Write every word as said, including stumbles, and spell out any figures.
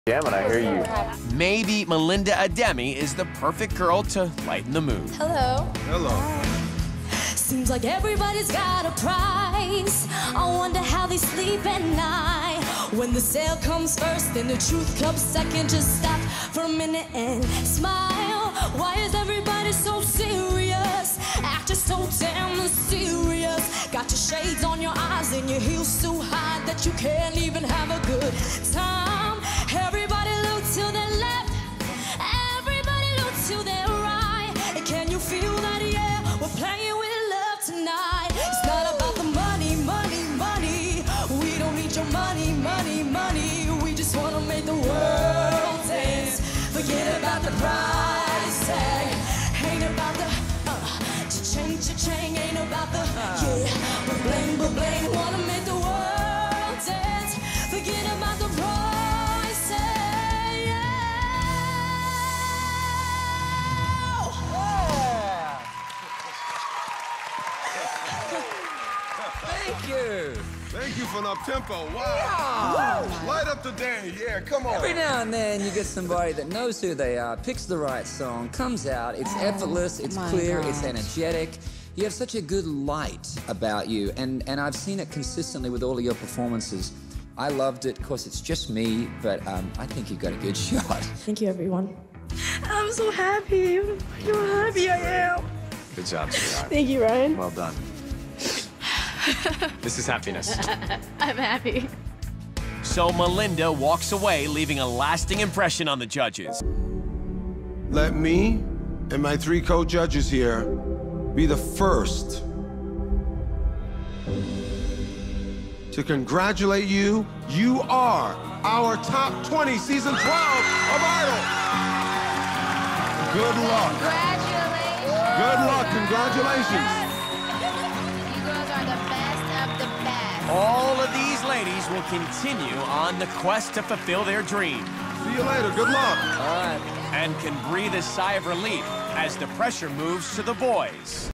Jamming, I hear you. Maybe Melinda Ademi is the perfect girl to lighten the mood. Hello. Hello. Seems like everybody's got a price. I wonder how they sleep at night. When the sale comes first and the truth comes second, just stop for a minute and smile. Why is everybody so serious? Acting so damn mysterious. Got your shades on your eyes and your heels so high that you can't even have a good time. Everybody look to the left, everybody look to their right. And can you feel that, yeah, we're playing with love tonight. It's not about the money, money, money. We don't need your money, money, money. We just want to make the world dance. Forget about the price tag. Ain't about the uh, cha-ching, cha-ching. Ain't about the, yeah, ba-bling, ba-bling. Want to make the world dance. Forget about the price tag, yeah. Thank you. Thank you for the up-tempo. Wow. Yeah. Light up the day. Yeah, come on. Every now and then you get somebody that knows who they are, picks the right song, comes out, it's effortless, it's my clear, gosh. it's energetic. You have such a good light about you, and, and I've seen it consistently with all of your performances. I loved it. Of course, it's just me, but um, I think you've got a good shot. Thank you, everyone. I'm so happy. You're how happy I am. Good job, sweetheart. Thank you, Ryan. Well done. This is happiness. I'm happy. So Melinda walks away, leaving a lasting impression on the judges. Let me and my three co-judges here be the first to congratulate you. You are our top twenty, season twelve of Idol. Good luck. Congratulations. Good luck. Congratulations. You girls are the best of the best. All of these ladies will continue on the quest to fulfill their dream. See you later. Good luck. All right. And can breathe a sigh of relief as the pressure moves to the boys.